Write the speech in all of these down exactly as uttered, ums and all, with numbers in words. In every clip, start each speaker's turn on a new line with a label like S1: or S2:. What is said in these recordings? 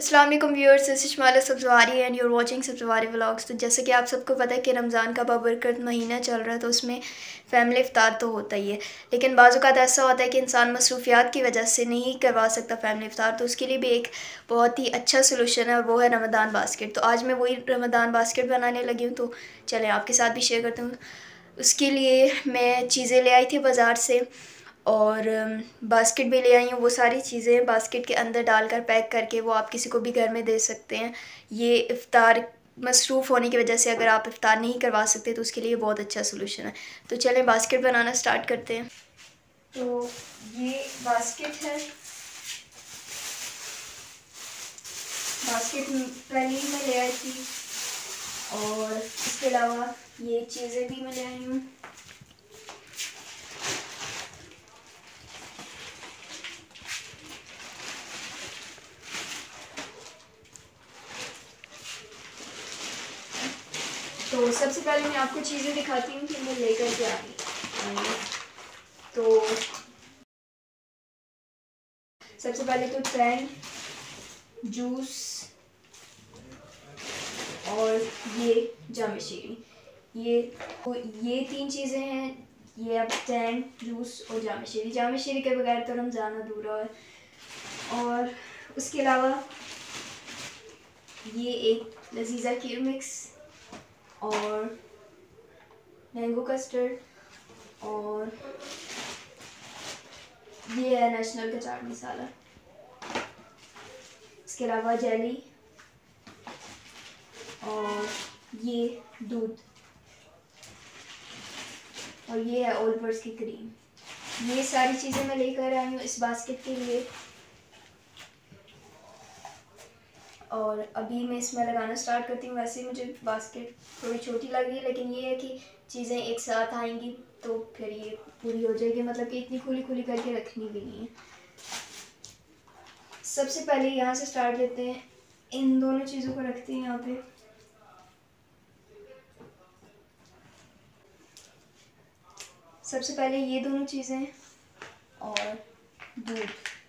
S1: अस्सलाम वालेकुम viewers, this is Shumaila Sabzwari and you're watching Sabzwari vlogs. तो जैसे कि आप सबको पता है कि रमज़ान का बाबरकत महीना चल रहा है, तो उसमें फ़ैमिली इफ्तार तो होता ही है। लेकिन बाज़ औक़ात ऐसा होता है कि इंसान मसरूफ़ियात की वजह से नहीं करवा सकता फ़ैमिली इफ्तार, तो उसके लिए भी एक बहुत ही अच्छा सलूशन है और वो है रमज़ान बास्केट। तो आज मैं वही रमज़ान बास्केट बनाने लगी हूँ, तो चलें आपके साथ भी शेयर करती हूँ। उसके लिए मैं चीज़ें ले आई थी बाज़ार से और बास्केट भी ले आई हूँ। वो सारी चीज़ें बास्केट के अंदर डालकर पैक करके वो आप किसी को भी घर में दे सकते हैं। ये इफ़्तार मसरूफ़ होने की वजह से अगर आप इफ़्तार नहीं करवा सकते तो उसके लिए बहुत अच्छा सलूशन है। तो चलें बास्केट बनाना स्टार्ट करते हैं। तो ये बास्केट है। बास्केट पहले ही मैं ले आई थी और इसके अलावा ये चीज़ें भी मैं ले आई हूँ। तो सबसे पहले मैं आपको चीज़ें दिखाती हूँ कि मैं लेकर के आ गई। तो सबसे पहले तो टैंग, जूस और ये जामे शीरी, ये तो ये तीन चीज़ें हैं। ये अब टैंग, जूस और जामे शीरी। जामे शीरी के बगैर तो रमज़ान अधूरा है। और उसके अलावा ये एक लजीज़ा खीर मिक्स और मैंगो कस्टर्ड और ये है नेशनल का चाट मसाला। इसके अलावा जेली और ये दूध और ये है ओलवर्स की क्रीम। ये सारी चीज़ें मैं लेकर आई हूँ इस बास्केट के लिए। और अभी मैं इसमें लगाना स्टार्ट करती हूँ। वैसे मुझे बास्केट थोड़ी छोटी लग रही है, लेकिन ये है कि चीज़ें एक साथ आएंगी तो फिर ये पूरी हो जाएगी, मतलब कि इतनी खुली खुली करके रखनी भी नहीं है। सबसे पहले यहाँ से स्टार्ट लेते हैं। इन दोनों चीज़ों को रखते हैं यहाँ पे। सबसे पहले ये दोनों चीज़ें और दूध।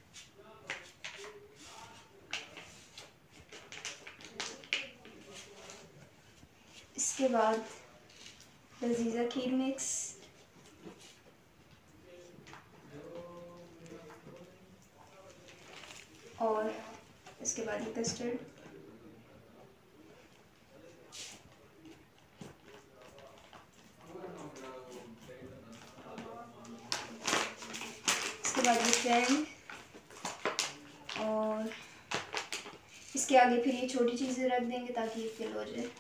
S1: इसके बाद लजीज़ा खीर मिक्स और इसके बाद ये कस्टर्ड। इसके बाद ये टैंग और इसके आगे फिर ये छोटी चीज़ें रख देंगे ताकि ये फिल हो जाए।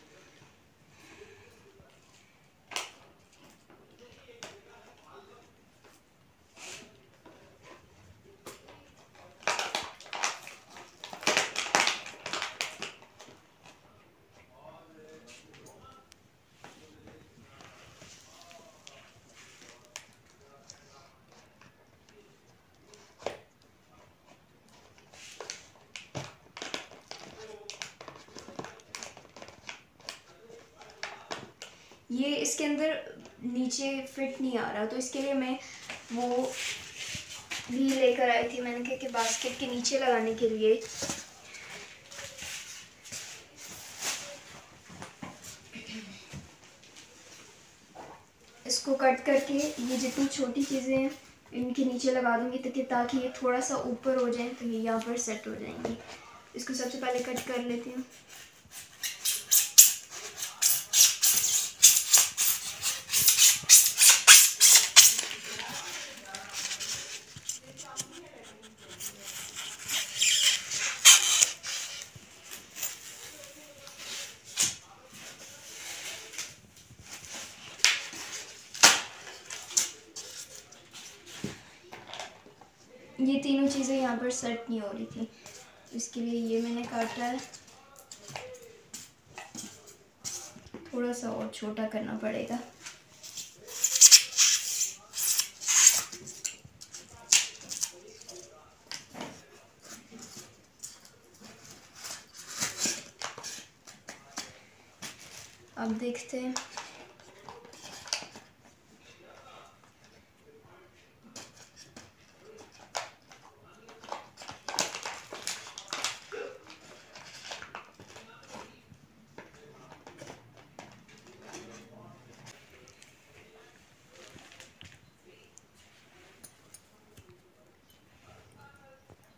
S1: ये इसके अंदर नीचे फिट नहीं आ रहा, तो इसके लिए मैं वो भी लेकर आई थी। मैंने कहा कि बास्केट के नीचे लगाने के लिए इसको कट करके ये जितनी छोटी चीज़ें हैं इनके नीचे लगा दूंगी, ताकि ताकि ये थोड़ा सा ऊपर हो जाए तो ये यहाँ पर सेट हो जाएंगी। इसको सबसे पहले कट कर लेती हूँ। ये तीनों चीज़ें यहाँ पर सेट नहीं हो रही थी, इसके लिए ये मैंने काटा है। थोड़ा सा और छोटा करना पड़ेगा। अब देखते हैं।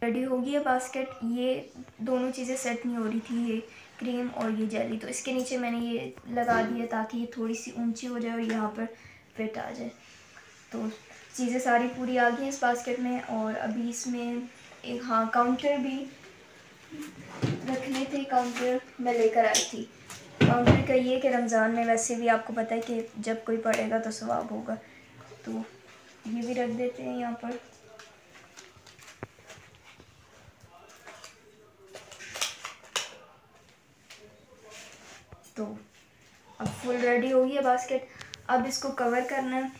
S1: रेडी हो गई है बास्केट। ये दोनों चीज़ें सेट नहीं हो रही थी, ये क्रीम और ये जेली, तो इसके नीचे मैंने ये लगा दिया ताकि ये थोड़ी सी ऊंची हो जाए और यहाँ पर फिट आ जाए। तो चीज़ें सारी पूरी आ गई हैं इस बास्केट में। और अभी इसमें एक हाँ काउंटर भी रखने थे, काउंटर मैं लेकर आई थी। काउंटर का ये कि रमज़ान में वैसे भी आपको पता है कि जब कोई पढ़ेगा तो सवाब होगा, तो ये भी रख देते हैं यहाँ पर। तो अब फुल रेडी हो गई है बास्केट। अब इसको कवर करना है।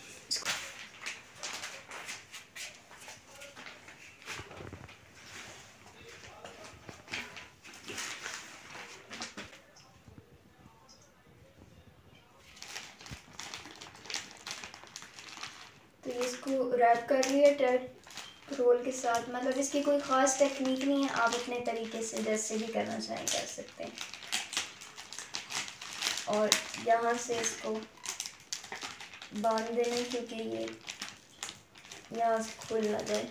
S1: तो ये इसको रैप कर लिया टेप रोल के साथ। मतलब इसकी कोई ख़ास टेक्निक नहीं है, आप अपने तरीके से जैसे भी करना चाहें कर सकते हैं। और यहाँ से इसको बांध देना क्योंकि ये यहाँ से खुल ना जाए।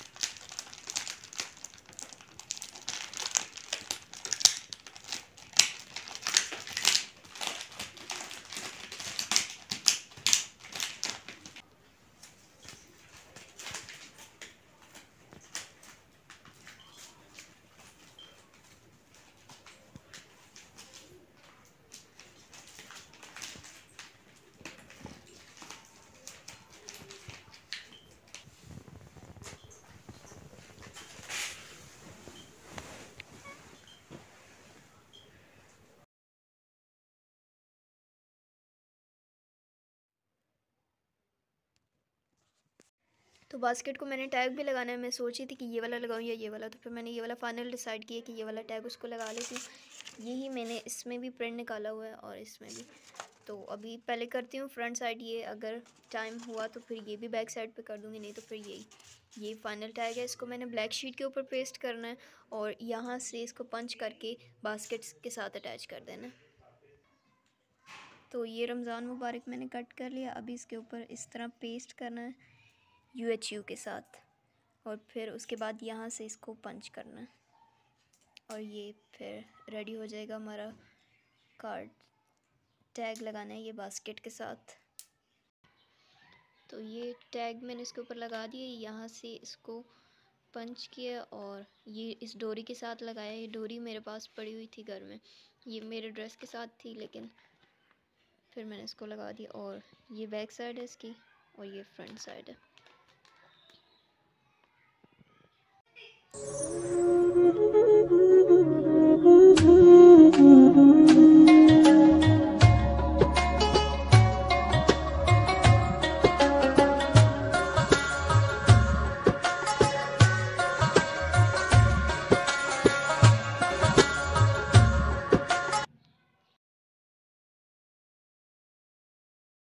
S1: तो बास्केट को मैंने टैग भी लगाना है। मैं सोची थी कि ये वाला लगाऊं या ये वाला, तो फिर मैंने ये वाला फाइनल डिसाइड किया कि ये वाला टैग उसको लगा लेती हूँ। यही मैंने इसमें भी प्रिंट निकाला हुआ है और इसमें भी। तो अभी पहले करती हूँ फ्रंट साइड ये, अगर टाइम हुआ तो फिर ये भी बैक साइड पे कर दूँगी, नहीं तो फिर यही ये फाइनल टैग है। इसको मैंने ब्लैक शीट के ऊपर पेस्ट करना है और यहाँ से इसको पंच करके बास्केट्स के साथ अटैच कर देना है। तो ये रमज़ान मुबारक मैंने कट कर लिया। अभी इसके ऊपर इस तरह पेस्ट करना है यू एच यू के साथ, और फिर उसके बाद यहाँ से इसको पंच करना है और ये फिर रेडी हो जाएगा हमारा कार्ड। टैग लगाना है ये बास्केट के साथ। तो ये टैग मैंने इसके ऊपर लगा दिए, यहाँ से इसको पंच किया और ये इस डोरी के साथ लगाया। ये डोरी मेरे पास पड़ी हुई थी घर में, ये मेरे ड्रेस के साथ थी, लेकिन फिर मैंने इसको लगा दिया। और ये बैक साइड है इसकी और ये फ्रंट साइड है।